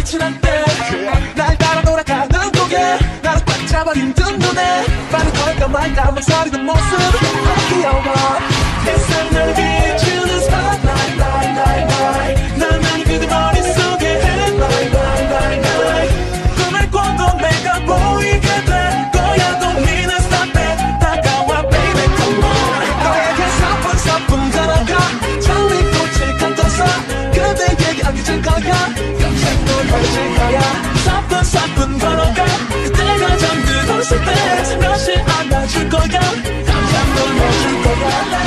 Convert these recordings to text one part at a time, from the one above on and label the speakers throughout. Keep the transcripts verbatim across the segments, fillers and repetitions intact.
Speaker 1: 지날 때날 따라 돌아가는 고개 나를 꽉 잡아 힘든 눈에 빠른 걸까 말까 망설이는 모습 너무 귀여워 햇살 날 비추는 spotlight light light light 나는 그대 머릿속에 headlight light light light 꿈을 꿔도 내가 보이게 될 거야 Don't mean to stop it 다가와 baby come on 너에게 사뿐사뿐 걸어가 장미꽃을 감싸서 그대에게 안겨줄 거야 깜짝 놀라줄 거야 사뿐사뿐 걸어가 그대가 잠들어 있을 때 몇시 안아줄 거야 깜짝 놀라줄 거야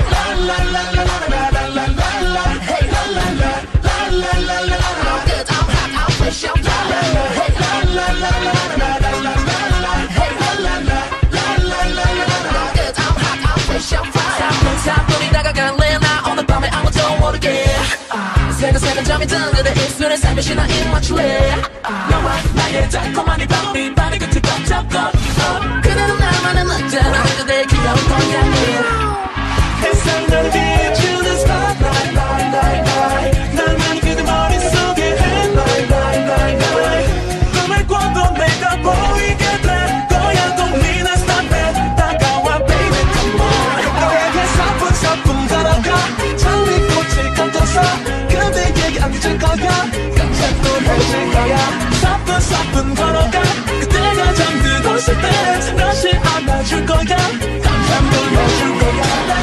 Speaker 1: 사뿐사뿐이 다가갈래 나 오늘 밤에 아무도 모르게 새근새근 잠이 든 그대 입술에 살며시 나 입맞출래 너와 나의 달콤한 이 밤 이 밤이 끝을 꽉 잡고 그대는 나만의 늦잖아 그대의 귀여운 고양이 햇살 날 비추는 spotlight light light light 나는 그대 머릿속에 headlight light light light 꿈을 꿔도 내가 보이게 될 거야 Don't mean to stop it 다가와 baby come on 너에게 사뿐사뿐 걸어가 장미꽃을 감싸서 그대에게 안겨줄 거야 깜짝 놀라줄 거야 사뿐사뿐 걸어가 그대가 잠들어 있을 때 몇시 안아줄 거야 깜짝 놀라줄 거야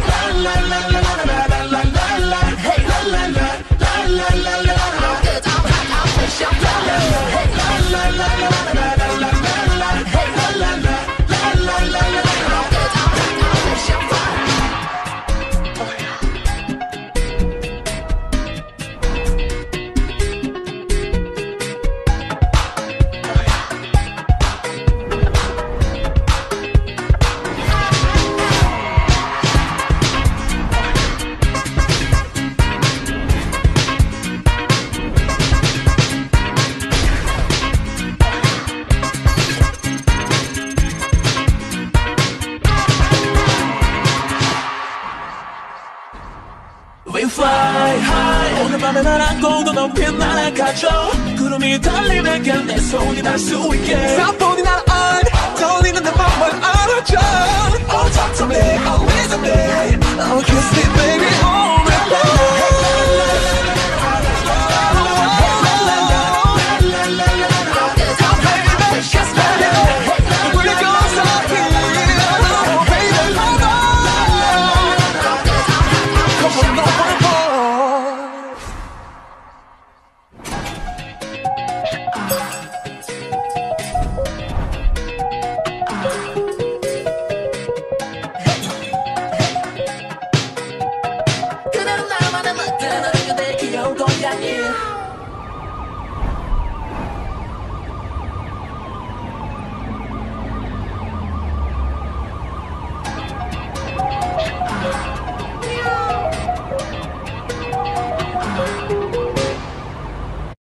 Speaker 1: We fly high 오늘 밤에 날 안고 더 높이 날아가죠 구름이 달리내게 내 손이 닿을 수 있게 사뿐히 날아 떨리는 내 맘을 알아줘 Oh talk to me, oh listen me Oh kiss me baby, oh